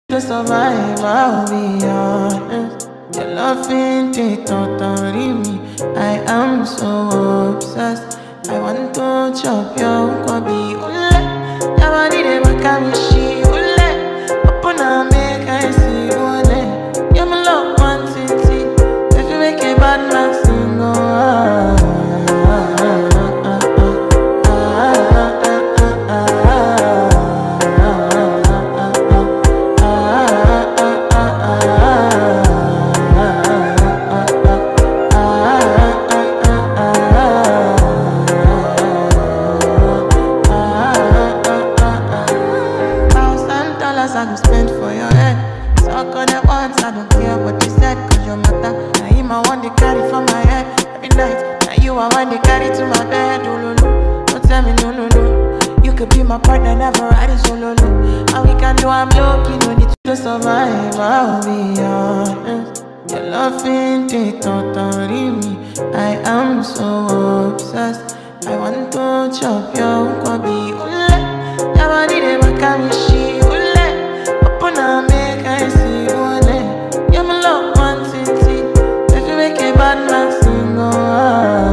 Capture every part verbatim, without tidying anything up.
To survive, I'll be honest. Your love ain't it totally me. I am so obsessed. I want to chop your kwabi ule. Your body de makamishi ule. Open and make I see ule. You're my love one city. If you make a bad man sing, oh ah. I go spend for your head. Talk on it once, I don't care what you said. Cause your matter, now him I want to carry for my head. Every night, now you I want to carry to my bed. Oh, no, no, don't tell me no, no, no. You could be my partner, never ride it solo, no. And we can do, I'm lucky, no need to survive, I'll be honest. Your love ain't it totally me. I am so obsessed. I want to chop your kwabi ule. Your body de makamishi. Make I see you. You're my love one city. If you make a bad man sing, oh ah.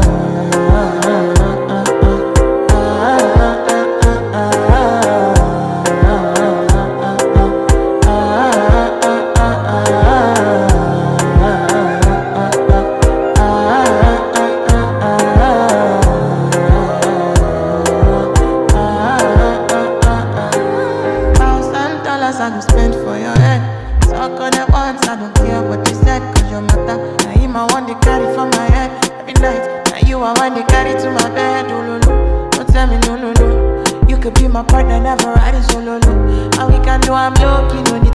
I go spend for your head. Talk on it once, I don't care what you said. Cause your matter, now him I want to carry for my head. Every night, now you I want to carry to my bed. Oh, no, no, don't tell me no, no, no. You could be my partner, never ride it solo, no. And we can do, I'm lucky, no need